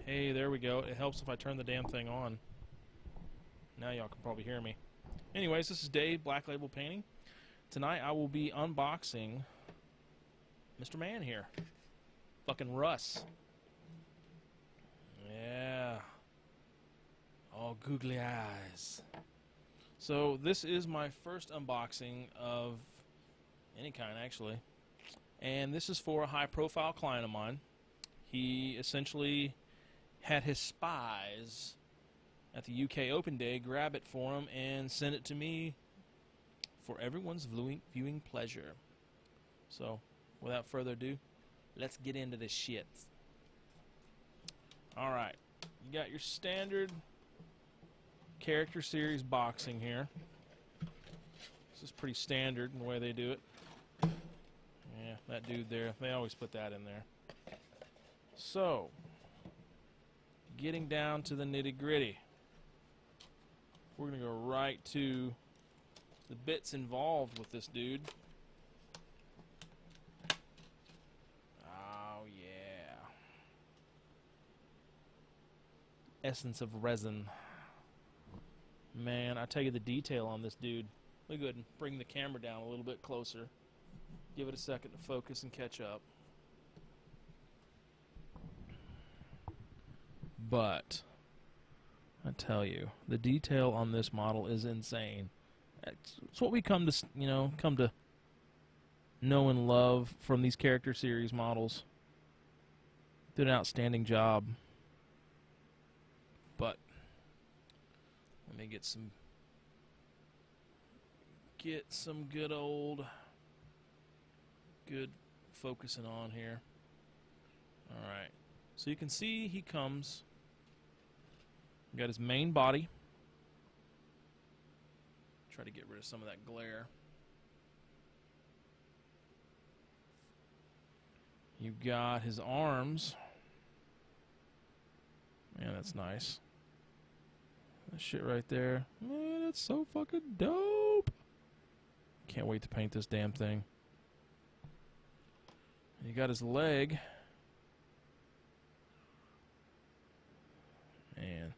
Hey, there we go. It helps if I turn the damn thing on. Now y'all can probably hear me. Anyways, this is Dave, Black Label Painting. Tonight I will be unboxing Mr. Man here. Fucking Russ. Yeah. All googly eyes. So this is my first unboxing of any kind, actually. And this is for a high-profile client of mine. He essentially had his spies at the UK Open Day grab it for him and send it to me for everyone's viewing pleasure. So, without further ado, let's get into this shit. Alright, you got your standard character series boxing here. This is pretty standard in the way they do it. Yeah, that dude there, they always put that in there. So, getting down to the nitty-gritty. We're going to go right to the bits involved with this dude. Oh, yeah. Essence of resin. Man, I tell you the detail on this dude. Let me go ahead and bring the camera down a little bit closer. Give it a second to focus and catch up. But I tell you, the detail on this model is insane. It's what we come to know and love from these character series models. Did an outstanding job. But let me get some good focusing on here. All right. So you can see he comes. Got his main body. Try to get rid of some of that glare. You've got his arms. Man, that's nice. That shit right there. Man, that's so fucking dope. Can't wait to paint this damn thing. You got his leg. Man.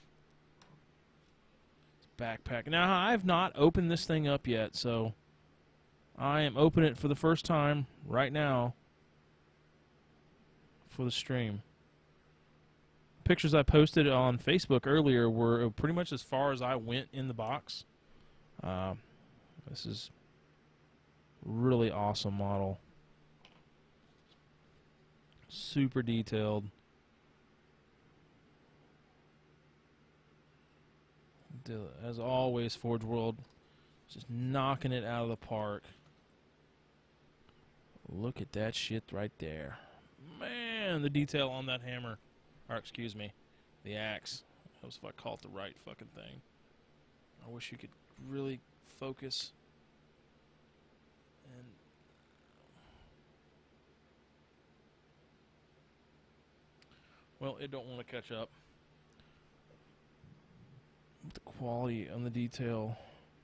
Backpack. Now, I've not opened this thing up yet, so I am opening it for the first time right now for the stream. Pictures I posted on Facebook earlier were pretty much as far as I went in the box. This is really awesome model. Super detailed. As always, Forge World just knocking it out of the park. Look at that shit right there. Man, the detail on that hammer. Or, excuse me, the axe. That was if I call it the right fucking thing. I wish you could really focus. And well, it don't want to catch up. The quality on the detail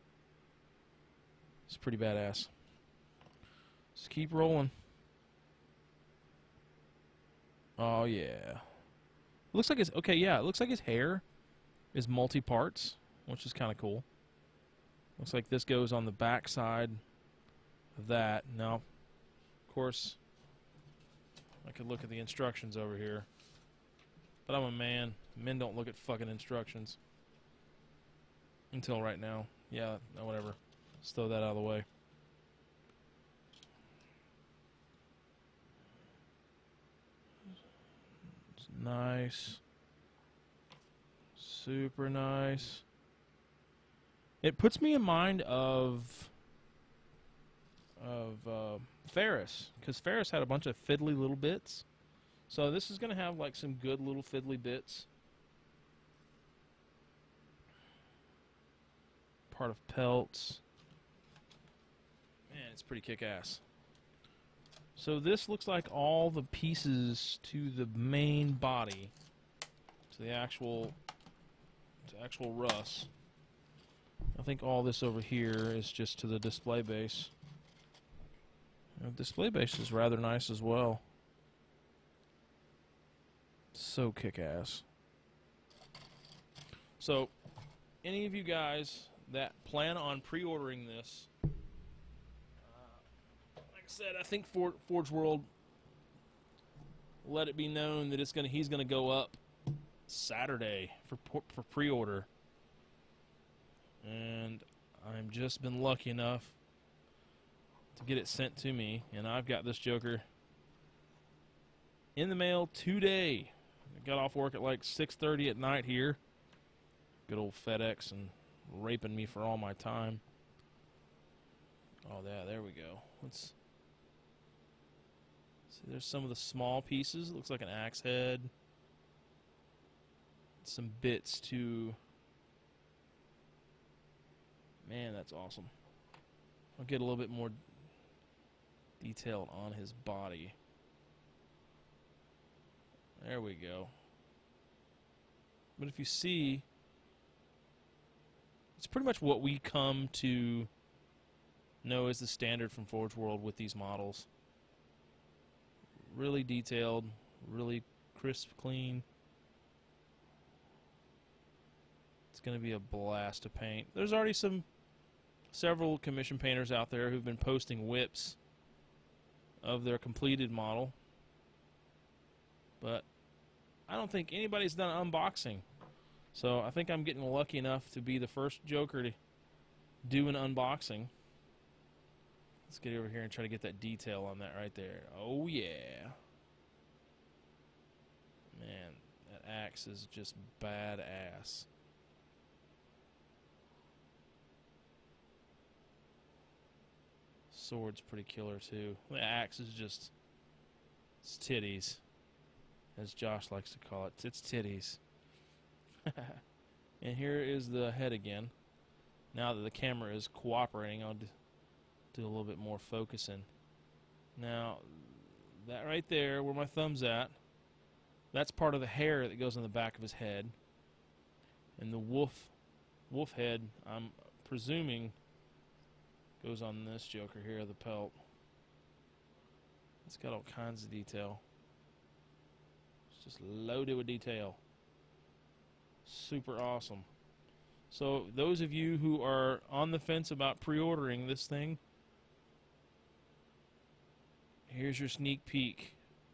is pretty badass. Just keep rolling. Oh yeah. Looks like his okay, yeah, it looks like his hair is multi-parts, which is kind of cool. Looks like this goes on the back side of that. Now, of course, I could look at the instructions over here. But I'm a man. Men don't look at fucking instructions. Until right now. Yeah, no, whatever. Let's throw that out of the way. It's nice. Super nice. It puts me in mind of Ferris, because Ferris had a bunch of fiddly little bits. So this is going to have like some good little fiddly bits. Part of pelts. Man, it's pretty kick-ass. So this looks like all the pieces to the main body, to the actual Russ. I think all this over here is just to the display base. The display base is rather nice as well. So kick-ass. So, any of you guys that plan on pre-ordering this, like I said, I think Forge World let it be known that he's gonna go up Saturday for pre-order, and I've just been lucky enough to get it sent to me, and I've got this Joker in the mail today. I got off work at like 6:30 at night here. Good old FedEx and raping me for all my time. Oh, yeah, there we go. Let's see. There's some of the small pieces. It looks like an axe head. Some bits to... Man, that's awesome. I'll get a little bit more detailed on his body. There we go. But if you see, it's pretty much what we come to know as the standard from Forge World with these models. Really detailed, really crisp, clean. It's going to be a blast to paint. There's already several commission painters out there who've been posting whips of their completed model, but I don't think anybody's done unboxing. So I think I'm getting lucky enough to be the first Joker to do an unboxing. Let's get over here and try to get that detail on that right there. Oh yeah. Man, that axe is just badass. Sword's pretty killer too. The axe is just, it's titties, as Josh likes to call it. It's titties. And here is the head again. Now that the camera is cooperating, I'll do a little bit more focusing. Now, that right there, where my thumb's at, that's part of the hair that goes on the back of his head. And the wolf head, I'm presuming, goes on this Joker here, the pelt. It's got all kinds of detail. It's just loaded with detail. Super awesome. So those of you who are on the fence about pre-ordering this thing, here's your sneak peek.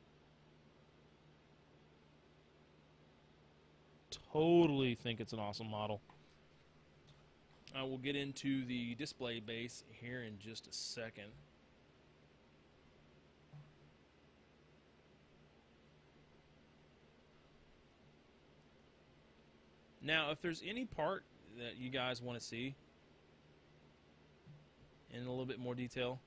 Totally think it's an awesome model. I will get into the display base here in just a second. Now, if there's any part that you guys want to see in a little bit more detail,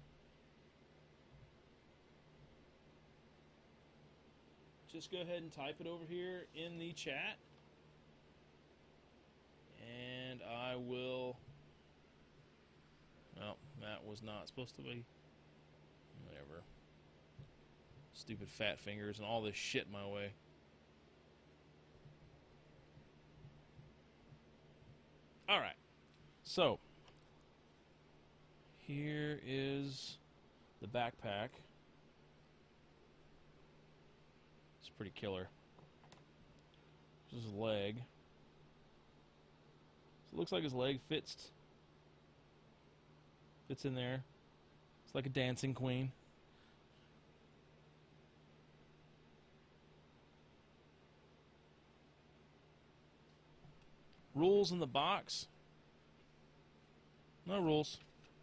just go ahead and type it over here in the chat, and I will... Well, that was not supposed to be. Whatever. Stupid fat fingers and all this shit my way. Alright, so here is the backpack. It's pretty killer. This is his leg. So it looks like his leg fits in there. It's like a dancing queen. Rules in the box. No rules.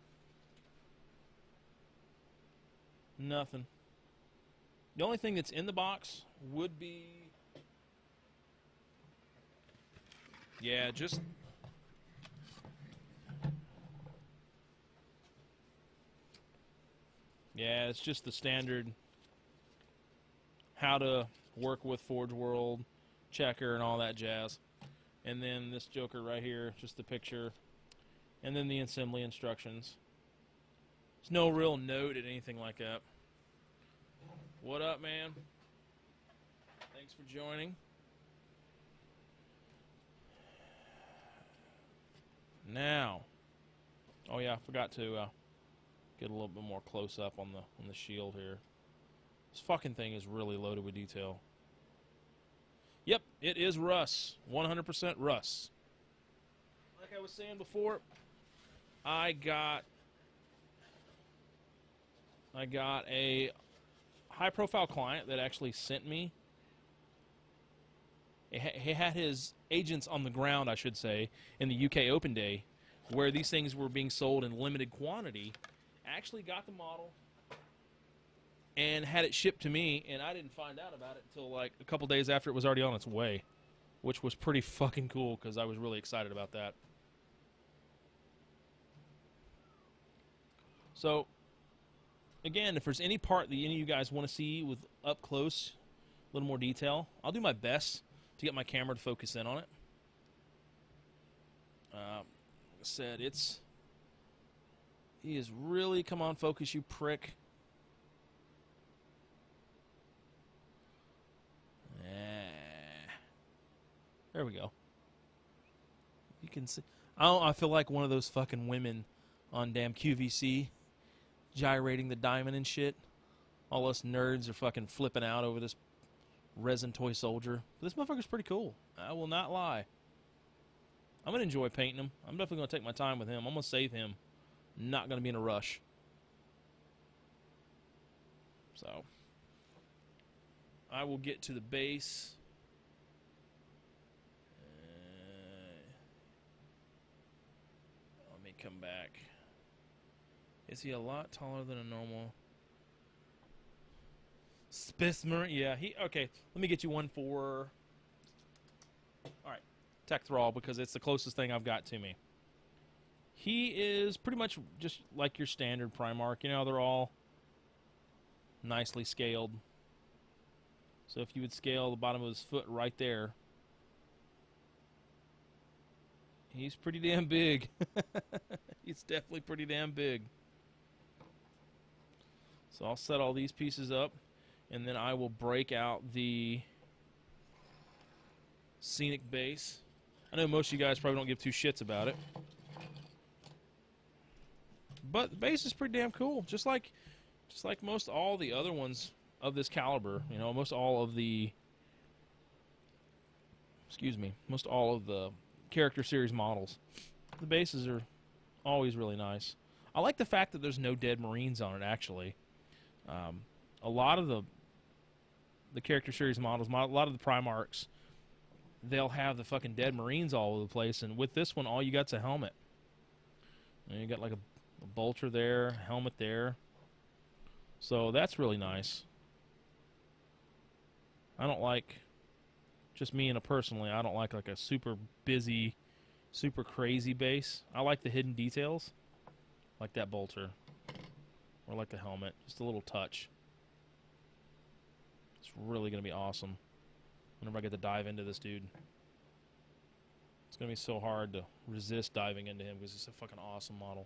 Nothing. The only thing that's in the box would be... Yeah, just... Yeah, it's just the standard how to work with Forge World, checker, and all that jazz. And then this Joker right here, just the picture, and then the assembly instructions. There's no real note at anything like that. What up, man? Thanks for joining. Now, oh yeah, I forgot to get a little bit more close up on the shield here. This fucking thing is really loaded with detail. Yep, it is Russ. 100% Russ. Like I was saying before, I got a high-profile client that actually sent me. He had his agents on the ground, I should say, in the UK Open Day, where these things were being sold in limited quantity. Actually got the model and had it shipped to me, and I didn't find out about it until like a couple days after it was already on its way, which was pretty fucking cool because I was really excited about that. So, again, if there's any part that any of you guys want to see with up close, a little more detail, I'll do my best to get my camera to focus in on it. Like I said, he is really, come on, focus, you prick. There we go. You can see. I feel like one of those fucking women on damn QVC gyrating the diamond and shit. All us nerds are fucking flipping out over this resin toy soldier. But this motherfucker's pretty cool. I will not lie. I'm going to enjoy painting him. I'm definitely going to take my time with him. I'm going to save him. Not going to be in a rush. So, I will get to the base. Let me come back. Is he a lot taller than a normal specimen? Yeah, okay, let me get you one for... Alright, Tech Thrall, because it's the closest thing I've got to me. He is pretty much just like your standard Primarch. You know, they're all nicely scaled. So if you would scale the bottom of his foot right there, he's pretty damn big. He's definitely pretty damn big. So I'll set all these pieces up, and then I will break out the scenic base. I know most of you guys probably don't give two shits about it, but the base is pretty damn cool. Just like most all the other ones of this caliber, you know, most all of the character series models. The bases are always really nice. I like the fact that there's no dead Marines on it, actually. A lot of the character series models, a lot of the Primarchs, they'll have the fucking dead Marines all over the place, and with this one, all you got's a helmet. And you got like a bolter there, helmet there. So that's really nice. I don't like, just me and personally, I don't like a super busy, super crazy base. I like the hidden details, like that bolter, or like the helmet, just a little touch. It's really going to be awesome whenever I get to dive into this dude. It's going to be so hard to resist diving into him because it's a fucking awesome model.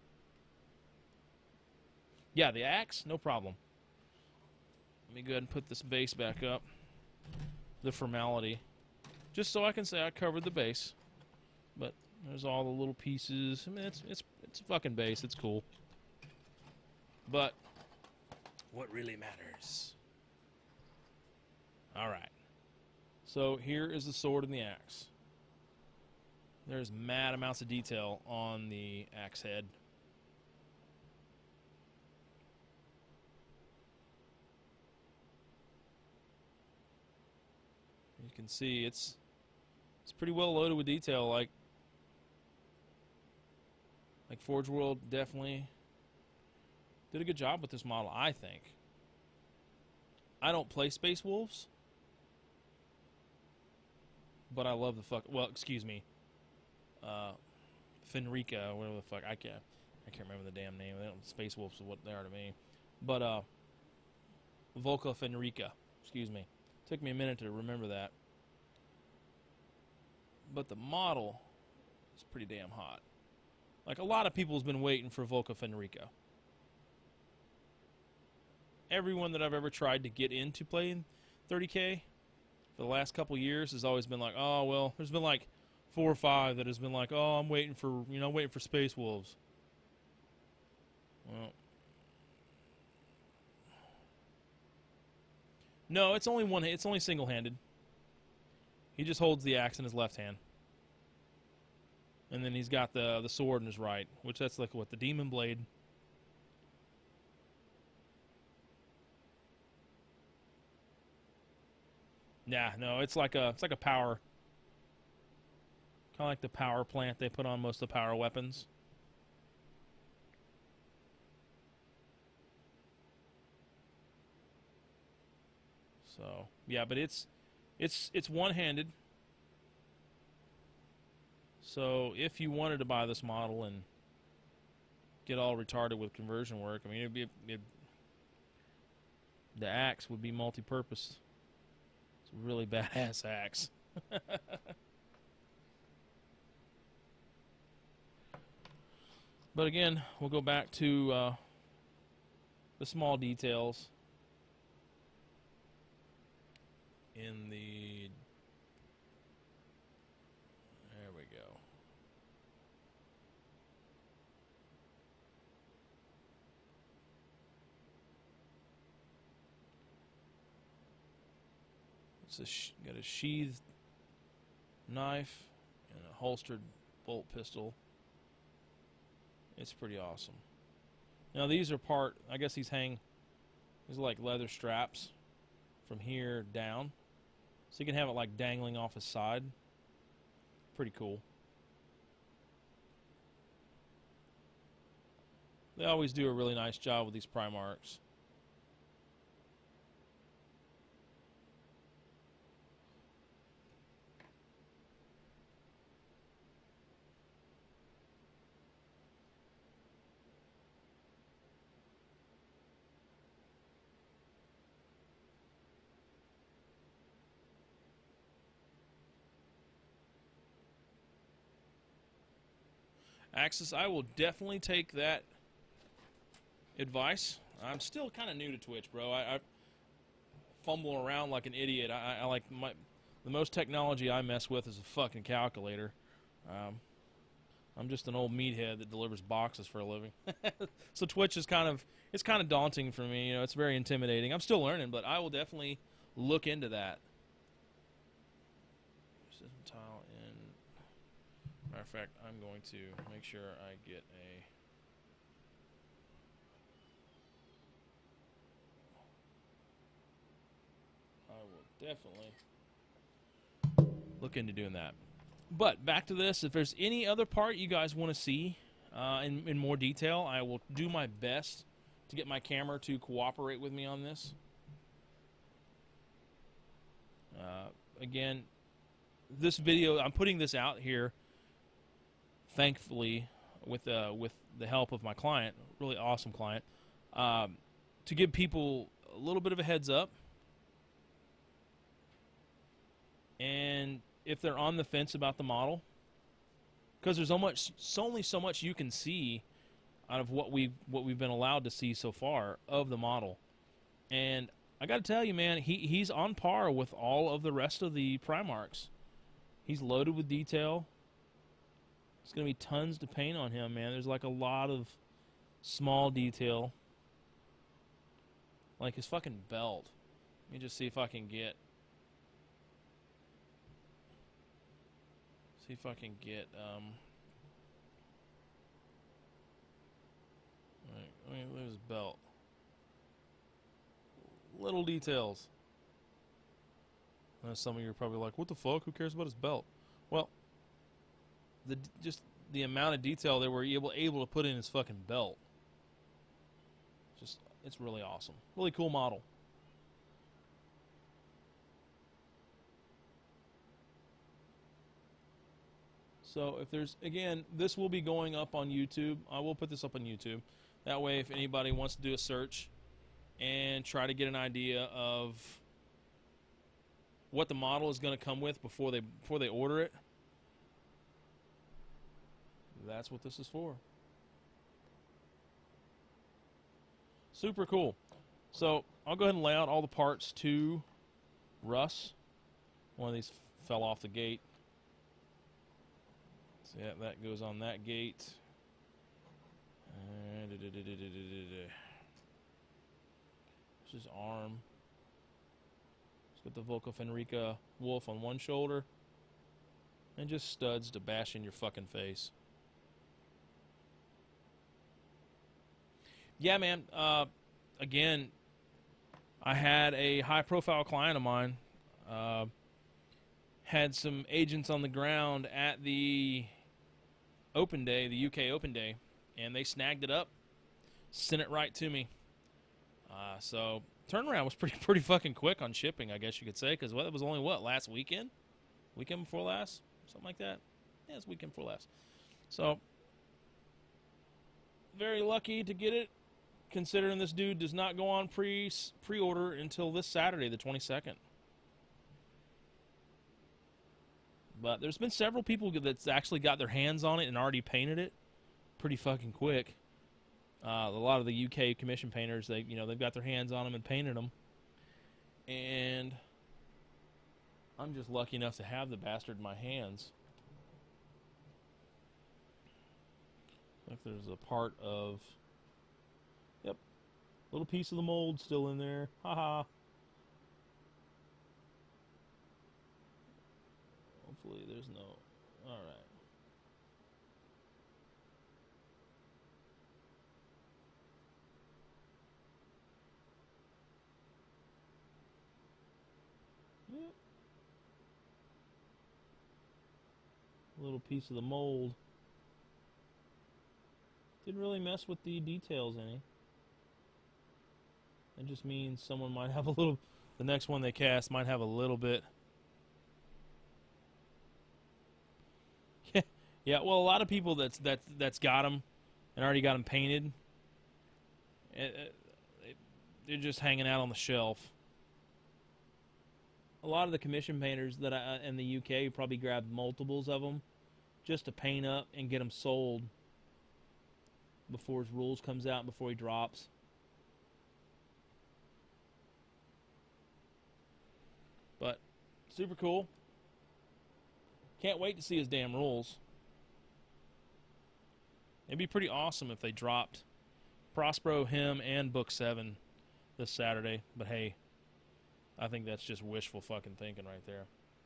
Yeah, the axe, no problem. Let me go ahead and put this base back up. The formality. Just so I can say I covered the base. But there's all the little pieces. I mean, it's a fucking base. It's cool. But what really matters. Alright. So here is the sword and the axe. There's mad amounts of detail on the axe head. You can see it's pretty well loaded with detail. Like Forge World definitely did a good job with this model, I think. I don't play Space Wolves, but I love the fuck. Well, excuse me, Fenrica, whatever the fuck. I can't remember the damn name. They don't, Space Wolves are what they are to me, but Volca Fenrica. Excuse me. Took me a minute to remember that. But the model is pretty damn hot. Like, a lot of people has been waiting for Volca Fenrica. Everyone that I've ever tried to get into playing 30K for the last couple years has always been like, oh, well, there's been like 4 or 5 that has been like, oh, I'm waiting for, waiting for Space Wolves. Well, no, it's only single-handed. He just holds the axe in his left hand. And then he's got the sword in his right, which that's like what, the demon blade. Nah, no, it's like a power, kind of like the power plant they put on most of the power weapons. So yeah, but it's one-handed. So if you wanted to buy this model and get all retarded with conversion work, I mean, the axe would be multi-purpose. It's a really badass axe. But again, we'll go back to the small details in the... There we go. It's got a sheathed knife and a holstered bolt pistol. It's pretty awesome. Now these are part, I guess these are like leather straps from here down. So you can have it like dangling off his side. Pretty cool. They always do a really nice job with these Primarchs. Axis, I will definitely take that advice. I'm still kind of new to Twitch, bro. I fumble around like an idiot. I like the most technology I mess with is a fucking calculator. I'm just an old meathead that delivers boxes for a living. So Twitch is kind of daunting for me. You know, it's very intimidating. I'm still learning, but I will definitely look into that. System tile in. Matter of fact, I'm going to make sure I get a... I will definitely look into doing that. But back to this, if there's any other part you guys want to see in more detail, I will do my best to get my camera to cooperate with me on this. Again, this video, I'm putting this out here, thankfully, with the help of my client, really awesome client, to give people a little bit of a heads up. And if they're on the fence about the model, because there's only so much you can see out of what we've been allowed to see so far of the model. And I got to tell you, man, he's on par with all of the rest of the Primarchs. He's loaded with detail. There's going to be tons to paint on him, man. There's like a lot of small detail. Like his fucking belt. Let me just see if I can get... See if I can get... Let me look at his belt. Little details. Some of you are probably like, what the fuck? Who cares about his belt? Well, just the amount of detail they were able to put in his fucking belt. It's really awesome. Really cool model. So if there's, again, this will be going up on YouTube. I will put this up on YouTube. That way, if anybody wants to do a search and try to get an idea of what the model is going to come with before they order it, that's what this is for. Super cool. So I'll go ahead and lay out all the parts to Russ. One of these fell off the gate. So yeah, that goes on that gate. This is arm. It's got the Volca Fenrica wolf on one shoulder. And just studs to bash in your fucking face. Yeah, man. Again, I had a high-profile client of mine. Had some agents on the ground at the Open Day, the UK Open Day, and they snagged it up, sent it right to me. So turnaround was pretty fucking quick on shipping, I guess you could say, because it was only last weekend, weekend before last, something like that. Yeah, it's weekend before last. So very lucky to get it, considering this dude does not go on pre-order until this Saturday, the 22nd. But there's been several people that's actually got their hands on it and already painted it pretty fucking quick. A lot of the UK commission painters, they've got their hands on them and painted them. And I'm just lucky enough to have the bastard in my hands. Look, there's a part of, yep, little piece of the mold still in there. Haha. Hopefully there's no, all right. Yep. A little piece of the mold. Didn't really mess with the details any. It just means someone might have a little, the next one they cast might have a little bit. Yeah, well, a lot of people that's got them and already got them painted, they're just hanging out on the shelf. A lot of the commission painters that in the UK probably grabbed multiples of them just to paint up and get them sold before his rules comes out, before he drops. But super cool. Can't wait to see his damn rules. It'd be pretty awesome if they dropped Prospero, him, and Book 7 this Saturday. But hey, I think that's just wishful fucking thinking right there.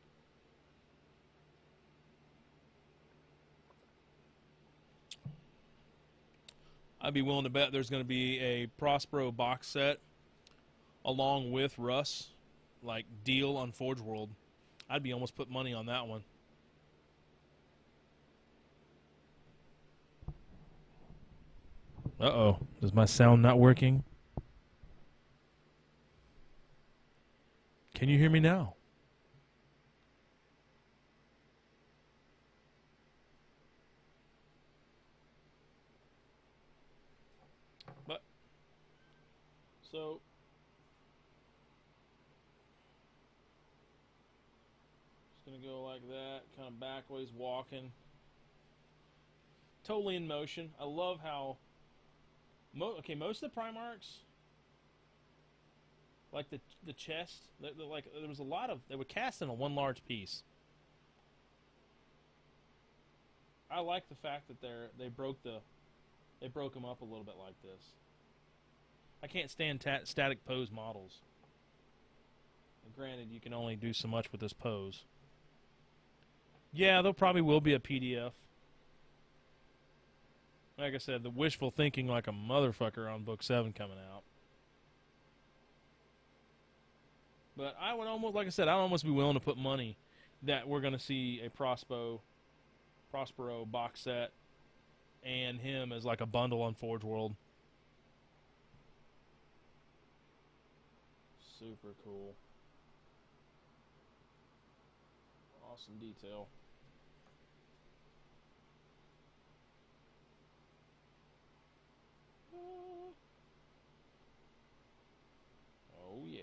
I'd be willing to bet there's going to be a Prospero box set along with Russ, like deal on Forge World. I'd be almost put money on that one. Uh-oh. Is my sound not working? Can you hear me now? But, so, just going to go like that, kind of backways walking. Totally in motion. I love how okay, most of the Primarchs, like the chest, like there was a lot of, they were cast in a one large piece. I like the fact that they broke them up a little bit like this. I can't stand static pose models. And granted, you can only do so much with this pose. Yeah, there probably will be a PDF. Like I said, the wishful thinking like a motherfucker on Book 7 coming out. But I would almost, like I said, I'd almost be willing to put money that we're going to see a Prospero box set and him as like a bundle on Forge World. Super cool. Awesome detail. Oh, yeah.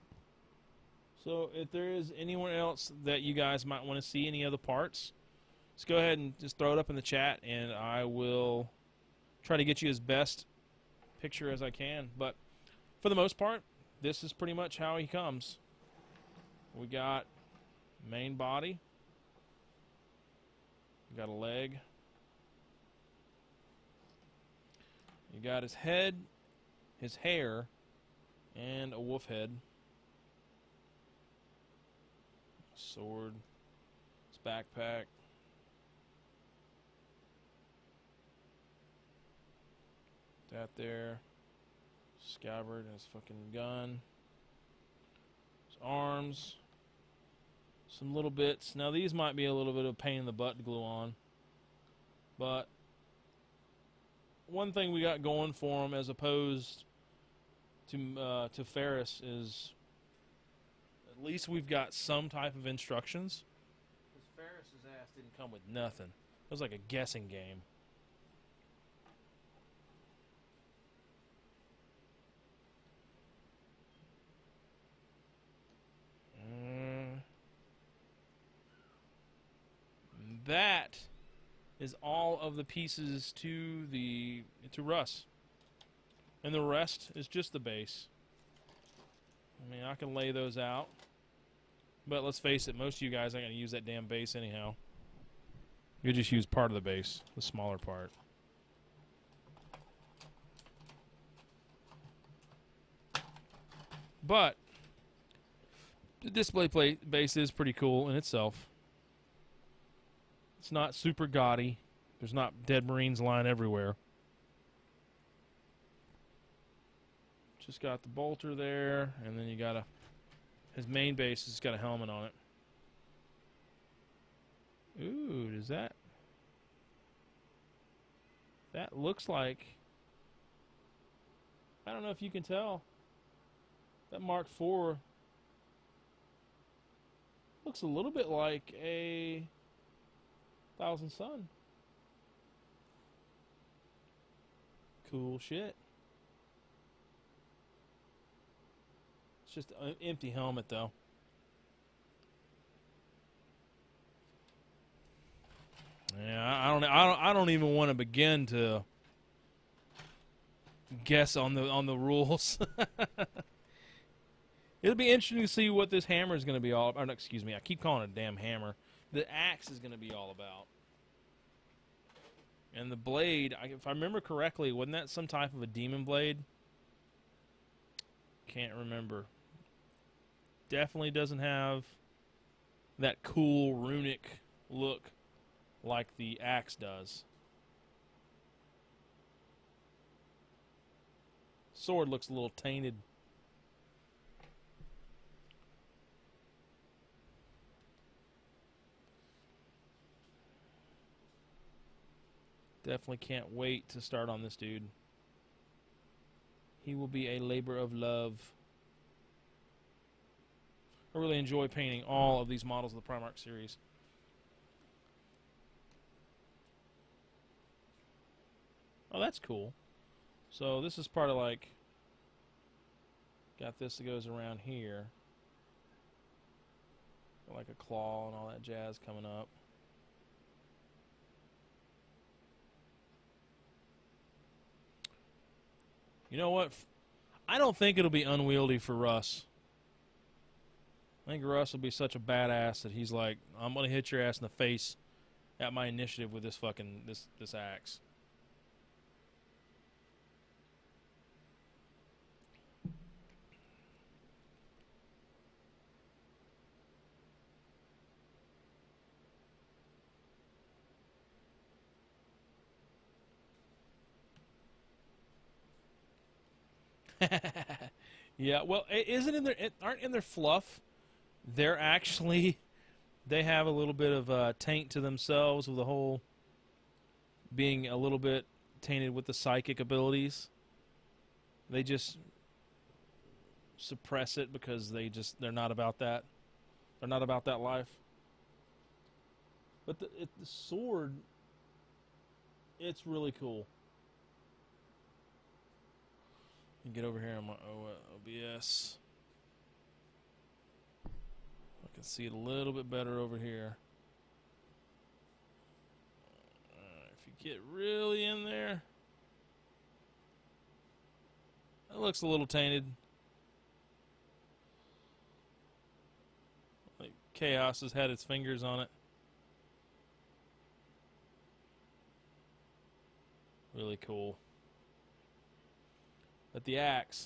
So if there is anyone else that you guys might want to see any other parts, just go ahead and just throw it up in the chat, and I will try to get you as best picture as I can. But for the most part, this is pretty much how he comes. We got main body. We got a leg. You got his head, his hair, and a wolf head. Sword. His backpack. That there. Scabbard and his fucking gun. His arms. Some little bits. Now these might be a little bit of a pain in the butt to glue on. But one thing we got going for him as opposed to Ferris is at least we've got some type of instructions. Because Ferris's ass didn't come with nothing. It was like a guessing game. That is all of the pieces to Russ. And the rest is just the base. I mean, I can lay those out. But let's face it, most of you guys aren't going to use that damn base anyhow. You'll just use part of the base, the smaller part. But the display base is pretty cool in itself. It's not super gaudy. There's not dead Marines lying everywhere. Just got the bolter there, and then you got his main base has got a helmet on it. Ooh, does that looks like, I don't know if you can tell, that Mark IV looks a little bit like a Thousand Sun. Cool shit. It's just an empty helmet, though. Yeah, I don't even want to begin to guess on the rules. It'll be interesting to see what this hammer is going to be all about. Oh, no, excuse me, I keep calling it a damn hammer. The axe is going to be all about. And the blade, if I remember correctly, wasn't that some type of a demon blade? Can't remember. Definitely doesn't have that cool runic look like the axe does. Sword looks a little tainted. Definitely can't wait to start on this dude. He will be a labor of love. I really enjoy painting all of these models of the Primarch series. Oh, that's cool. So this is part of like, got this that goes around here. Got like a claw and all that jazz coming up. You know what? I don't think it'll be unwieldy for Russ. I think Russ will be such a badass that he's like, I'm gonna hit your ass in the face at my initiative with this fucking this axe. Yeah, well, isn't in their aren't in their fluff? They're actually, they have a little bit of taint to themselves with the whole being a little bit tainted with the psychic abilities. They just suppress it because they're not about that. They're not about that life. But the sword, it's really cool. Get over here on my OBS. I can see it a little bit better over here. Get really in there. That looks a little tainted. Like Chaos has had its fingers on it. Really cool. But the axe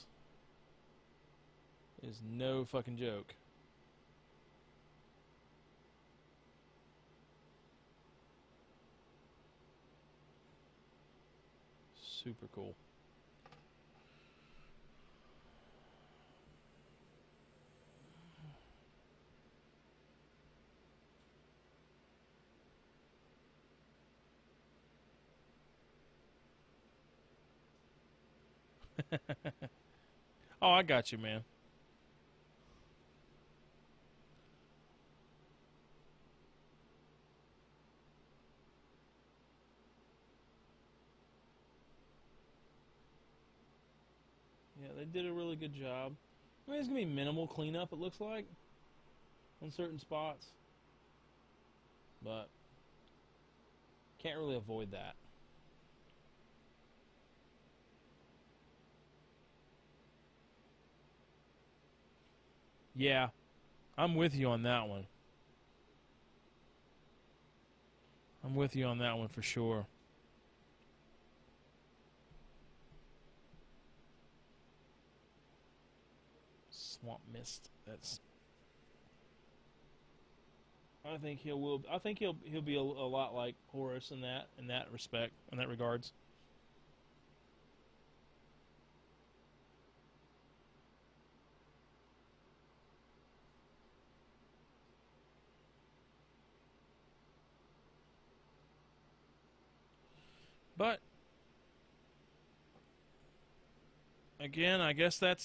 is no fucking joke. Super cool. Oh, I got you, man. Yeah, they did a really good job. I mean, there's going to be minimal cleanup, it looks like, on certain spots. But can't really avoid that. Yeah, I'm with you on that one. I'm with you on that one for sure. Swamp Mist. That's. I think he'll be a lot like Horus in that respect, in that regards. But again, I guess that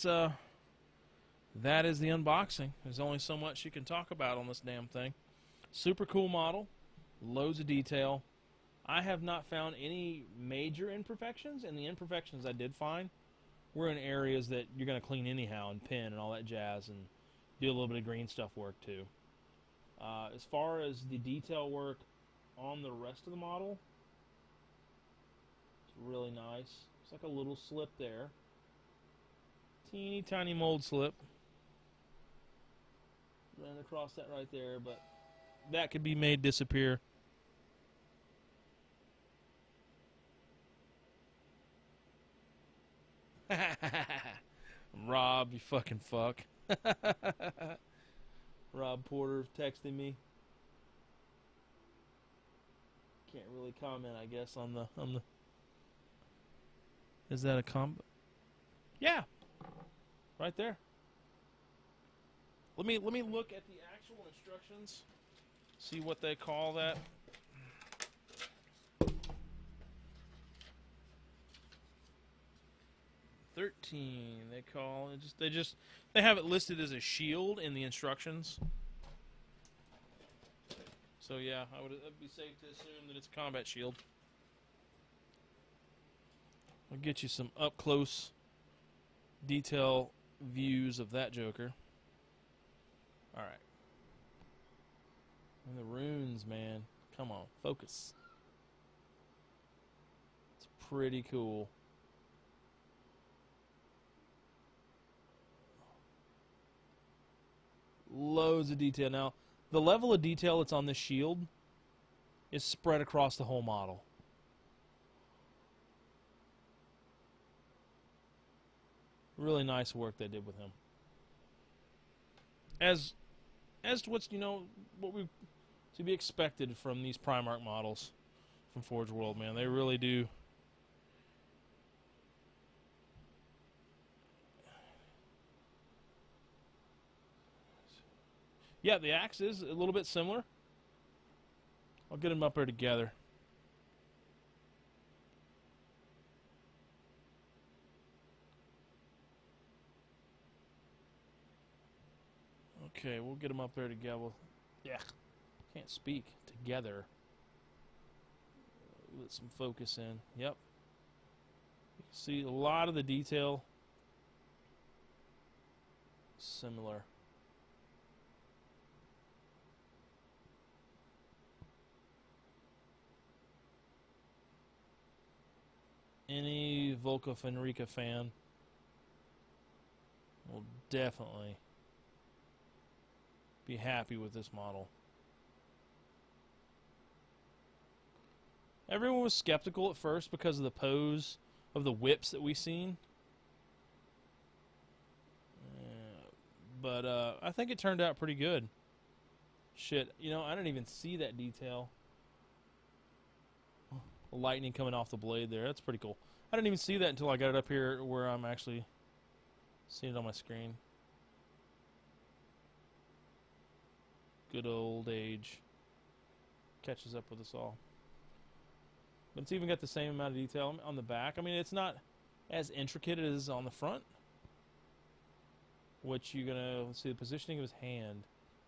is the unboxing. There's only so much you can talk about on this damn thing. Super cool model, loads of detail. I have not found any major imperfections, and the imperfections I did find were in areas that you're going to clean anyhow and pin and all that jazz and do a little bit of green stuff work too. As far as the detail work on the rest of the model, it's really nice. It's like a little slip there. Teeny tiny mold slip. Ran across that right there, but that could be made disappear. Rob, you fucking fuck. Rob Porter texting me. Can't really comment, I guess, on the. Is that a combo? Yeah, right there. Let me look at the actual instructions. See what they call that. They call it. They have it listed as a shield in the instructions. So yeah, it'd be safe to assume that it's a combat shield. I'll get you some up close detail views of that Joker. All right. And the runes, man. Come on, focus. It's pretty cool. Loads of detail. Now, the level of detail that's on this shield is spread across the whole model. Really nice work they did with him. As to what's, what we to be expected from these Primarch models from Forge World, man. They really do. Yeah, the axe is a little bit similar. I'll get them up there together. Okay, we'll get them up there together. Yeah, can't speak. Together. Let some focus in. Yep. You can see a lot of the detail similar. Any Volca Fenrica fan will definitely be happy with this model. Everyone was skeptical at first because of the pose of the whips that we seen. But I think it turned out pretty good. Shit, you know, I didn't even see that detail. The lightning coming off the blade there. That's pretty cool. I didn't even see that until I got it up here where I'm actually seeing it on my screen. Good old age catches up with us all. But it's even got the same amount of detail on the back. I mean, it's not as intricate as on the front. Which you're gonna, let's see the positioning of his hand.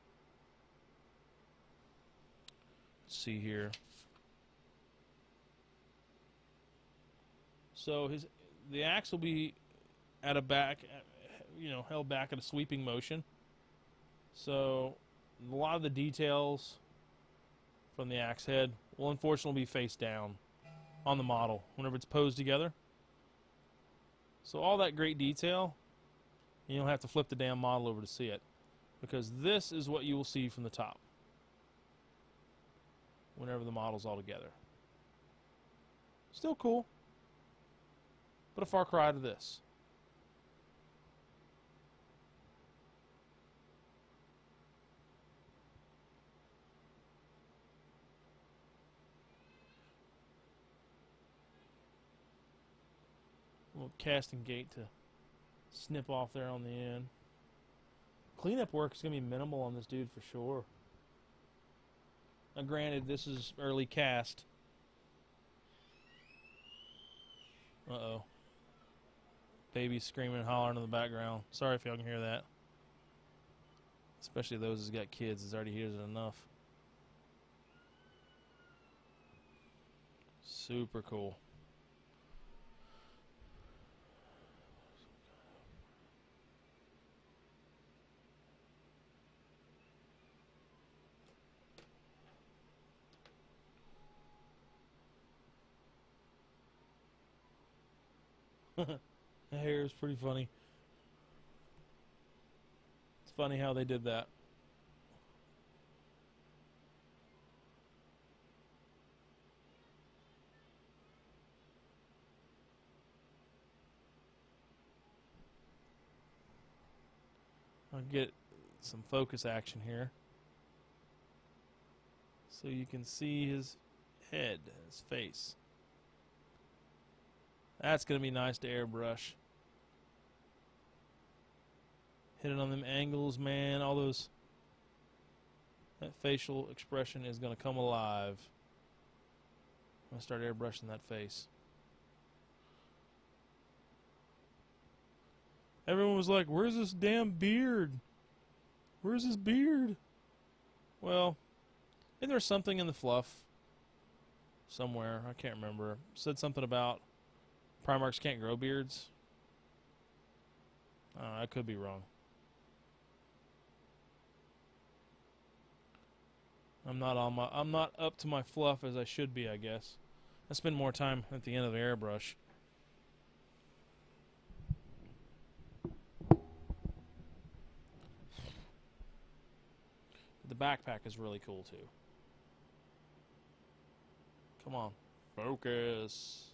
Let's see here. So the axe will be at a back, you know, held back at a sweeping motion. So a lot of the details from the axe head will unfortunately be face down on the model whenever it's posed together. So all that great detail, you don't have to flip the damn model over to see it, because this is what you will see from the top whenever the model's all together. Still cool, but a far cry to this. A little casting gate to snip off there on the end. Cleanup work is going to be minimal on this dude for sure. Now granted, this is early cast. Uh-oh. Baby's screaming and hollering in the background. Sorry if y'all can hear that. Especially those who's got kids. It's already hears it enough. Super cool. The hair is pretty funny. It's funny how they did that. I'll get some focus action here so you can see his head, his face. That's going to be nice to airbrush. Hit it on them angles, man. All those... That facial expression is going to come alive. I'm going to start airbrushing that face. Everyone was like, where's this damn beard? Where's his beard? Well, isn't there something in the fluff somewhere? I can't remember. It said something about Primarchs can't grow beards. I could be wrong. I'm not up to my fluff as I should be, I guess. I spend more time at the end of the airbrush. The backpack is really cool too. Come on, focus.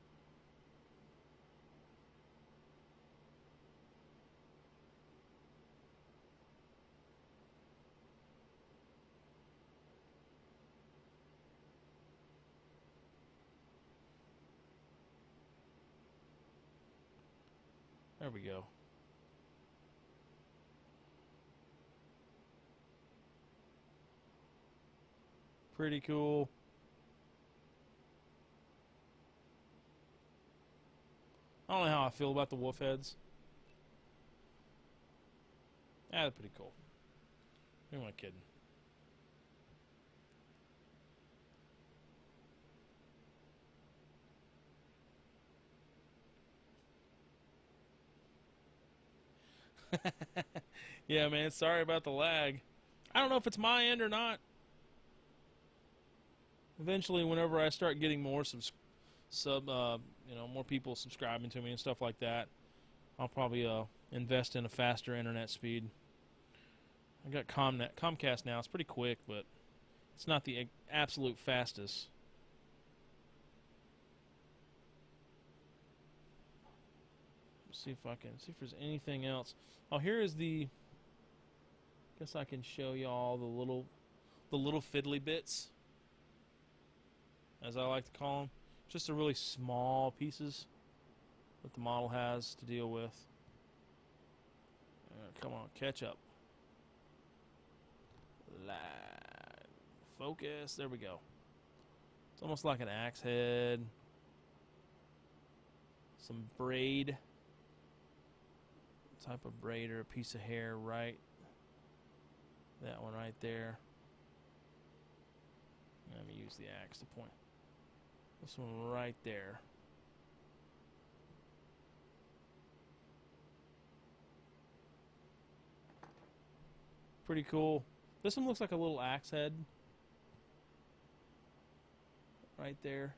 There we go. Pretty cool. I don't know how I feel about the wolf heads. They're pretty cool. Who am I kidding? Yeah, man, sorry about the lag. I don't know if it's my end or not. Eventually, whenever I start getting more more people subscribing to me and stuff like that, I'll probably invest in a faster internet speed. I got Comcast now. It's pretty quick, but it's not the absolute fastest. Let's see if I can see if there's anything else. Oh, here is the. Guess I can show y'all the little fiddly bits, as I like to call them. Just the really small pieces that the model has to deal with. Come on, catch up. Focus. There we go. It's almost like an axe head. Some braid. Type of braid or a piece of hair, right? That one right there. Let me use the axe to point. This one right there. Pretty cool. This one looks like a little axe head. Right there.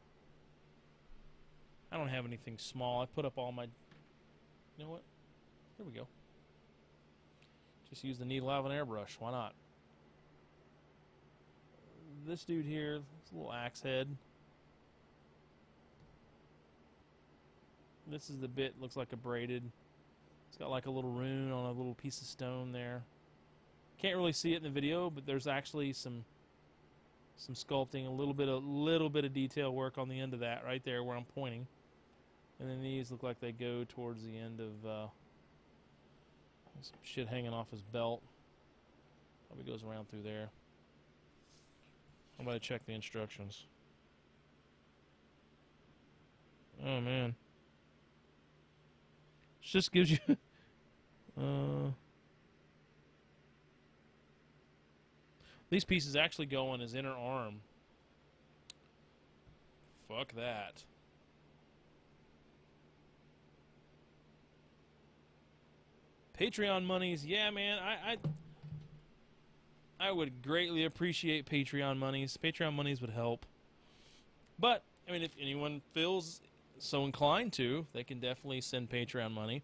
I don't have anything small. I put up all my... You know what? Here we go. Just use the needle out of an airbrush. Why not? This dude here, this little axe head. This is the bit, looks like a braided. It's got like a little rune on a little piece of stone there. Can't really see it in the video, but there's actually some sculpting, a little bit of detail work on the end of that right there where I'm pointing. And then these look like they go towards the end of some shit hanging off his belt. Probably goes around through there. I'm going to check the instructions. Oh man. It just gives you these pieces actually go on his inner arm. Fuck that. Patreon monies, yeah, man. I would greatly appreciate Patreon monies. Patreon monies would help. But I mean, if anyone feels so inclined to, they can definitely send Patreon money.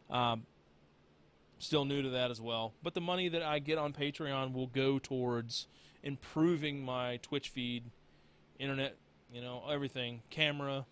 Still new to that as well. But the money that I get on Patreon will go towards improving my Twitch feed, internet, you know, everything, camera.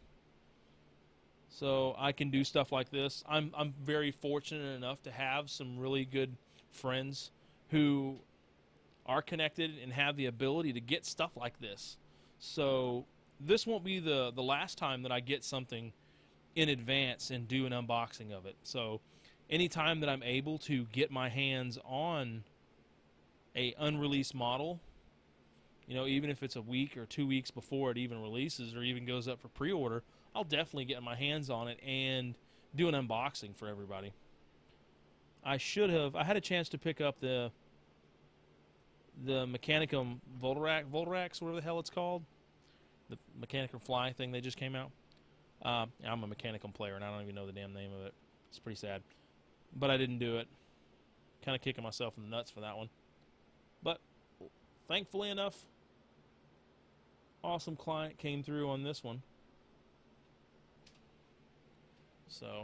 So I can do stuff like this. I'm very fortunate enough to have some really good friends who are connected and have the ability to get stuff like this. So this won't be the last time that I get something in advance and do an unboxing of it. So anytime that I'm able to get my hands on a unreleased model, you know, even if it's a week or 2 weeks before it even releases or even goes up for pre-order, I'll definitely get my hands on it and do an unboxing for everybody. I had a chance to pick up the Mechanicum Volrax, whatever the hell it's called. The Mechanicum Fly thing that just came out. I'm a Mechanicum player and I don't even know the damn name of it. It's pretty sad. But I didn't do it. Kind of kicking myself in the nuts for that one. But thankfully enough, awesome client came through on this one. So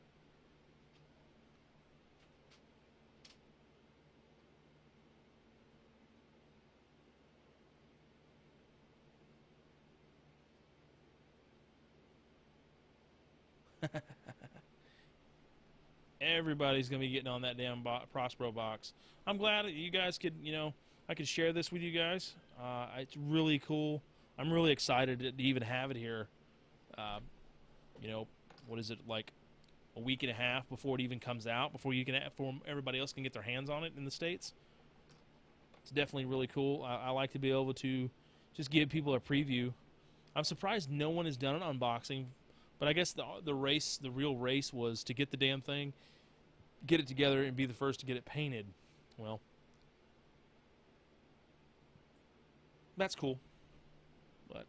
everybody's going to be getting on that damn Prospero box. I'm glad that you guys could, you know, I could share this with you guys. It's really cool. I'm really excited to even have it here. You know, what is it, like a week and a half before it even comes out, before everybody else can get their hands on it in the States. It's definitely really cool. I like to be able to just give people a preview. I'm surprised no one has done an unboxing, but I guess the real race was to get the damn thing, get it together, and be the first to get it painted. Well, that's cool. But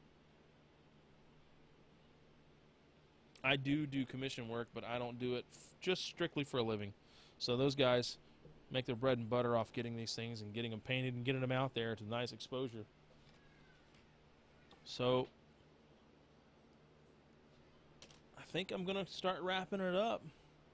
I do commission work, but I don't do it just strictly for a living. So those guys make their bread and butter off getting these things and getting them painted and getting them out there to nice exposure. So think I'm going to start wrapping it up.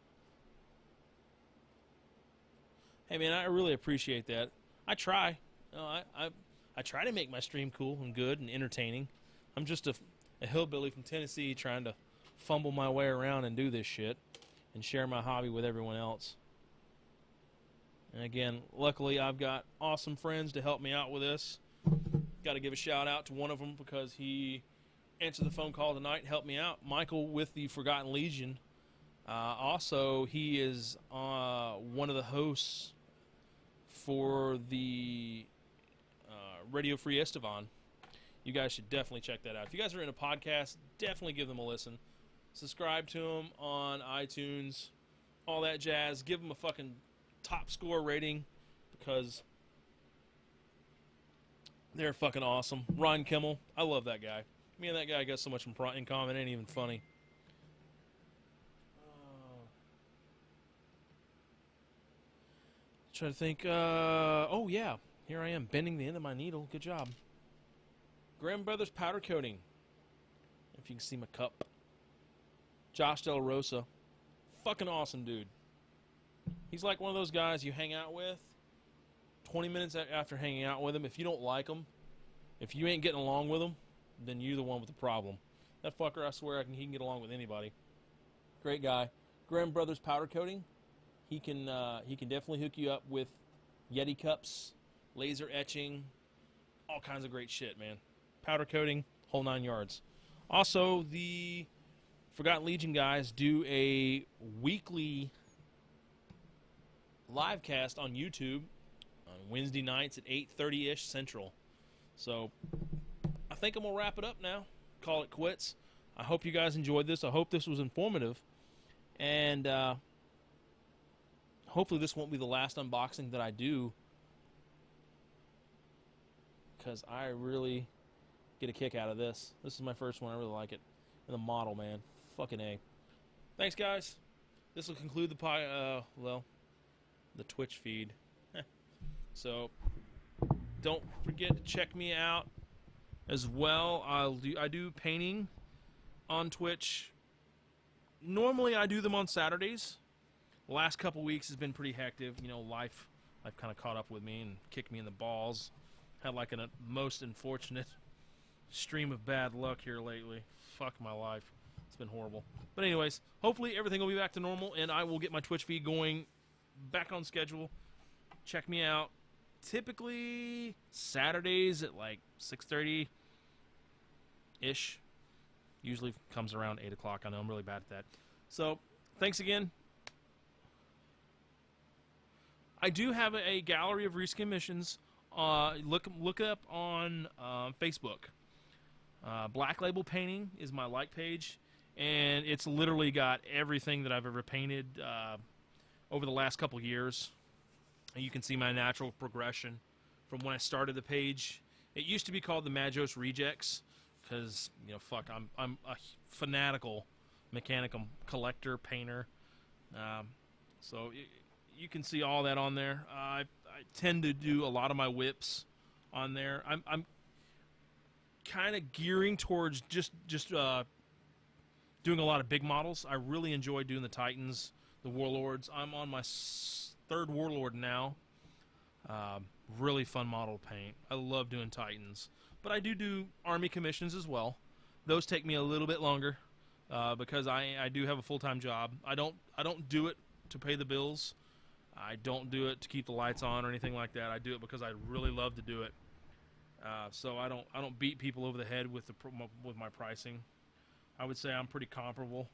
Hey, man, I really appreciate that. I try. You know, I try to make my stream cool and good and entertaining. I'm just a hillbilly from Tennessee trying to fumble my way around and do this shit and share my hobby with everyone else. And again, luckily I've got awesome friends to help me out with this. Got to give a shout out to one of them because he answered the phone call tonight and helped me out. Michael with the Forgotten Legion. Also, he is one of the hosts for the Radio Free Estevan. You guys should definitely check that out. If you guys are in a podcast, definitely give them a listen. Subscribe to them on iTunes, all that jazz. Give them a fucking top score rating because they're fucking awesome. Ron Kimmel, I love that guy. Me and that guy got so much in common, it ain't even funny. Try to think. Oh, yeah. Here I am, bending the end of my needle. Good job. Graham Brothers Powder Coating. If you can see my cup. Josh De La Rosa. Fucking awesome dude. He's like one of those guys you hang out with. 20 minutes after hanging out with him, if you don't like him, if you ain't getting along with him, then you're the one with the problem. That fucker, I swear, he can get along with anybody. Great guy. Graham Brothers Powder Coating. He can definitely hook you up with Yeti cups, laser etching, all kinds of great shit, man. Powder coating, whole 9 yards. Also, the Forgotten Legion guys do a weekly live cast on YouTube on Wednesday nights at 8:30-ish Central. So I think I'm going to wrap it up now. Call it quits. I hope you guys enjoyed this. I hope this was informative. And hopefully this won't be the last unboxing that I do, because I really get a kick out of this. This is my first one. I really like it. And the model, man. Fucking A. Thanks, guys. This will conclude the Twitch feed. So don't forget to check me out as well. I do painting on Twitch. Normally I do them on Saturdays. The last couple weeks has been pretty hectic. You know, life kind of caught up with me and kicked me in the balls. Had like a most unfortunate stream of bad luck here lately. Fuck my life. It's been horrible. But anyways, hopefully everything will be back to normal and I will get my Twitch feed going back on schedule. Check me out. Typically Saturdays at like 6:30-ish. Usually comes around 8 o'clock. I know I'm really bad at that. So, thanks again. I do have a gallery of reskin missions. Look up on Facebook. Black Label Painting is my like page, and it's literally got everything that I've ever painted over the last couple years. And you can see my natural progression from when I started the page. It used to be called the Majos Rejects because, you know, fuck, I'm a fanatical mechanical collector, painter. So you can see all that on there. I tend to do a lot of my whips on there. I'm kind of gearing towards just doing a lot of big models. I really enjoy doing the Titans, the Warlords. I'm on my third Warlord now. Really fun model to paint. I love doing Titans, but I do Army commissions as well. Those take me a little bit longer because I do have a full-time job. I don't do it to pay the bills. I don't do it to keep the lights on or anything like that. I do it because I really love to do it. So I don't beat people over the head with my pricing. I would say I'm pretty comparable.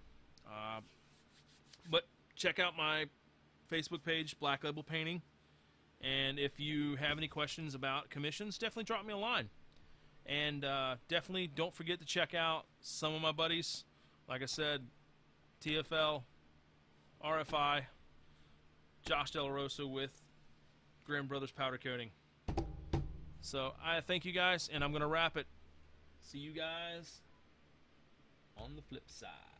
But check out my Facebook page, Black Label Painting. And if you have any questions about commissions, definitely drop me a line. And definitely don't forget to check out some of my buddies. Like I said, TFL, RFI, Josh De La Rosa with Graham Brothers Powder Coating. So I thank you guys, and I'm going to wrap it. See you guys on the flip side.